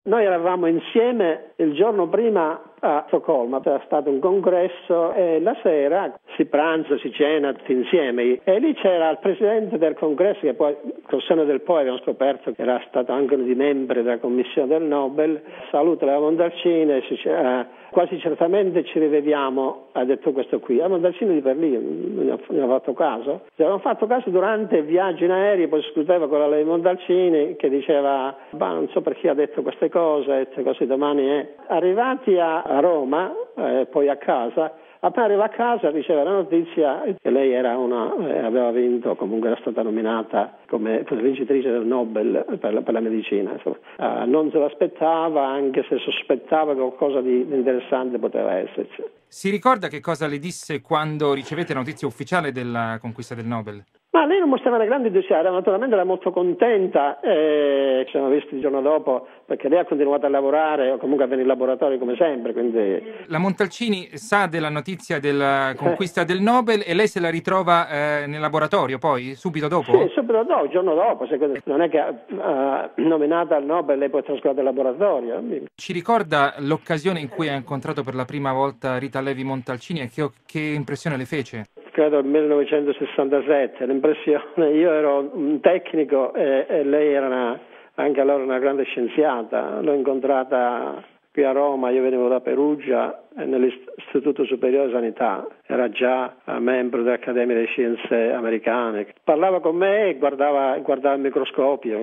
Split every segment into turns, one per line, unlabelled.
Noi eravamo insieme il giorno prima a Stoccolma, era stato un congresso e la sera si pranza, si cena tutti insieme e lì c'era il presidente del congresso che poi col senno del poi abbiamo scoperto che era stato anche uno dei membri della commissione del Nobel. Saluta la Montalcini e quasi certamente ci rivediamo, ha detto questo qui. La Montalcini di per lì non ha fatto caso. Avevamo fatto caso durante il viaggio in aereo, poi discuteva con la Montalcini che diceva non so perché ha detto queste cose domani è. Arrivati a Roma, poi a casa, appena arriva a casa riceve la notizia che lei aveva vinto, comunque era stata nominata come vincitrice del Nobel per la medicina. Non se l'aspettava, anche se sospettava che qualcosa di interessante poteva esserci.
Si ricorda che cosa le disse quando ricevette la notizia ufficiale della conquista del Nobel?
Ma lei non mostrava una grande entusiasmo, naturalmente era molto contenta, ci siamo visti il giorno dopo perché lei ha continuato a lavorare o comunque a venire in laboratorio come sempre. Quindi...
La Montalcini sa della notizia della conquista del Nobel e lei se la ritrova nel laboratorio poi, subito dopo?
Sì, subito dopo, il giorno dopo, non è che nominata al Nobel lei poi trascorre al laboratorio.
Ci ricorda l'occasione in cui ha incontrato per la prima volta Rita Levi Montalcini e che impressione le fece?
Credo nel 1967, l'impressione, io ero un tecnico e lei era anche allora una grande scienziata, l'ho incontrata qui a Roma, io venivo da Perugia nell'Istituto Superiore di Sanità, era già membro dell'Accademia delle Scienze Americane, parlava con me e guardava il microscopio,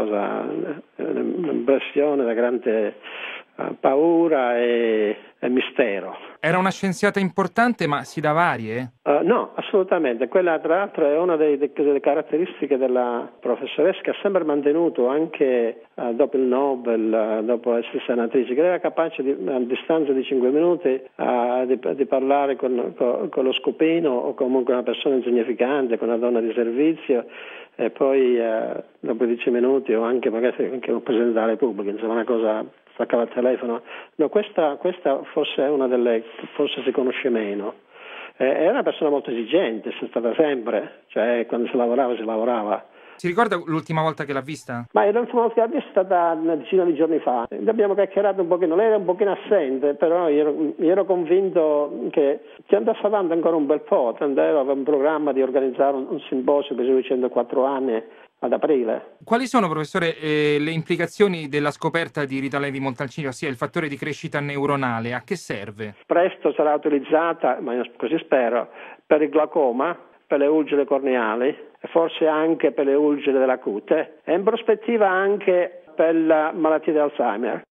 un'impressione da grande paura e mistero.
Era una scienziata importante, ma si dava arie?
No, assolutamente. Quella tra l'altro è una delle caratteristiche della professoressa che ha sempre mantenuto anche dopo il Nobel, dopo essere senatrice, che era capace a distanza di 5 minuti di parlare con lo scopino o comunque una persona insignificante, con una donna di servizio e poi dopo 10 minuti o anche magari anche un Presidente della Repubblica, insomma una cosa, staccava il telefono. No, questa forse è una delle che forse si conosce meno. Era una persona molto esigente, è stata sempre, cioè quando si lavorava.
Si ricorda l'ultima volta che l'ha vista?
Ma l'ultima volta che l'ha vista è stata una decina di giorni fa. Abbiamo chiacchierato un pochino, lei era un pochino assente, però io ero convinto che ci andasse avanti ancora un bel po', aveva un programma di organizzare un simposio per i 104 anni ad aprile.
Quali sono, professore, le implicazioni della scoperta di Rita Levi Montalcini, ossia il fattore di crescita neuronale? A che serve?
Presto sarà utilizzata, ma io così spero, per il glaucoma, per le ulcere corneali e forse anche per le ulcere della cute e in prospettiva anche per la malattia di Alzheimer.